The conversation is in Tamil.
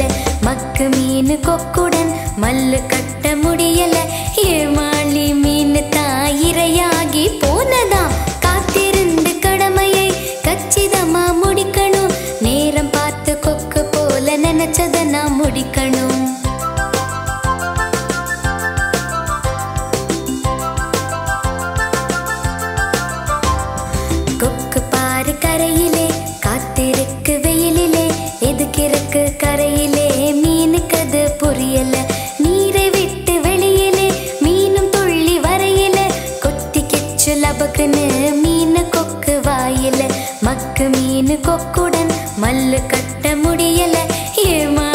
மக்கு மீன் கொக்குடன் மல்லு கட்ட முடியல. ஏமாளி மீன் தாயிரையாகி போனதாம். காத்திருந்து கடமையை கச்சிதமா முடிக்கணும். நேரம் பார்த்து கொக்கு போல நினைச்சத நான் முடிக்கணும். கொக்கு பாரு கரையிலே காத்திருக்கு வெயிலிலே. எதுக்கிருக்கு கரையிலே மீனுக்கது புரியல. நீரை விட்டு வெளியிலே மீனும் துள்ளி வரையில. கொத்தி கிச்சு லபக்குன்னு மீன் கொக்கு வாயில. மக்கு மீன் கொக்குடன் மல்லு கட்ட முடியல. ஏமா